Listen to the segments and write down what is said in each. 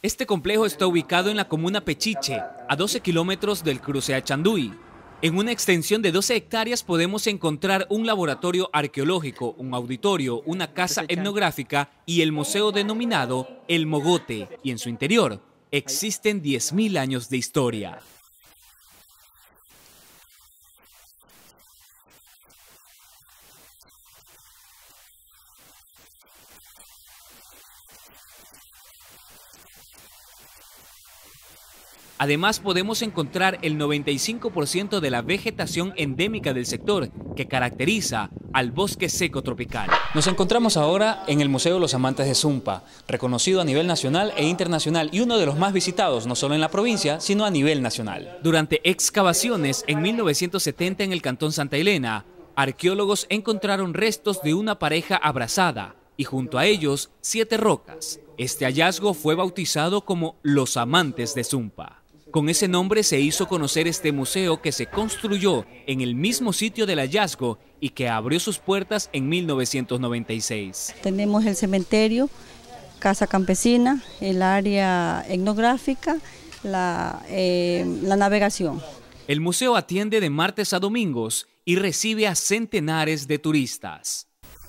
Este complejo está ubicado en la comuna Pechiche, a 12 kilómetros del cruce a Chanduy. En una extensión de 12 hectáreas podemos encontrar un laboratorio arqueológico, un auditorio, una casa etnográfica y el museo denominado El Mogote, y en su interior existen 10.000 años de historia. Además, podemos encontrar el 95% de la vegetación endémica del sector, que caracteriza al bosque seco tropical. Nos encontramos ahora en el Museo Los Amantes de Sumpa, reconocido a nivel nacional e internacional y uno de los más visitados, no solo en la provincia, sino a nivel nacional. Durante excavaciones en 1970 en el cantón Santa Elena, arqueólogos encontraron restos de una pareja abrazada y junto a ellos 7 rocas. Este hallazgo fue bautizado como Los Amantes de Sumpa. Con ese nombre se hizo conocer este museo que se construyó en el mismo sitio del hallazgo y que abrió sus puertas en 1996. Tenemos el cementerio, casa campesina, el área etnográfica, la navegación. El museo atiende de martes a domingos y recibe a centenares de turistas.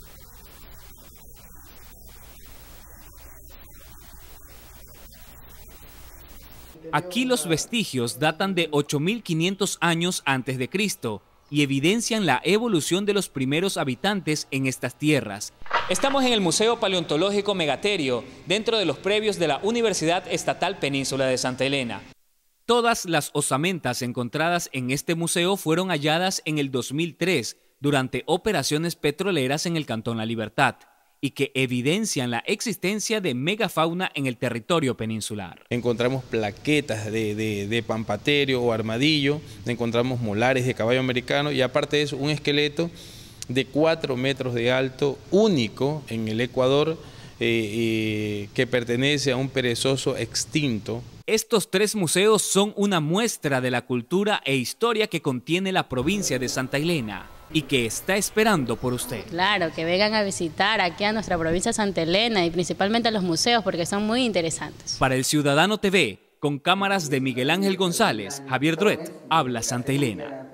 Aquí los vestigios datan de 8.500 años antes de Cristo y evidencian la evolución de los primeros habitantes en estas tierras. Estamos en el Museo Paleontológico Megaterio, dentro de los previos de la Universidad Estatal Península de Santa Elena. Todas las osamentas encontradas en este museo fueron halladas en el 2003 durante operaciones petroleras en el Cantón La Libertad, y que evidencian la existencia de megafauna en el territorio peninsular. Encontramos plaquetas de pampaterio o armadillo, encontramos molares de caballo americano y aparte de eso un esqueleto de 4 metros de alto, único en el Ecuador, que pertenece a un perezoso extinto. Estos 3 museos son una muestra de la cultura e historia que contiene la provincia de Santa Elena y que está esperando por usted. Claro, que vengan a visitar aquí a nuestra provincia de Santa Elena y principalmente a los museos porque son muy interesantes. Para El Ciudadano TV, con cámaras de Miguel Ángel González, Javier Druet, habla Santa Elena.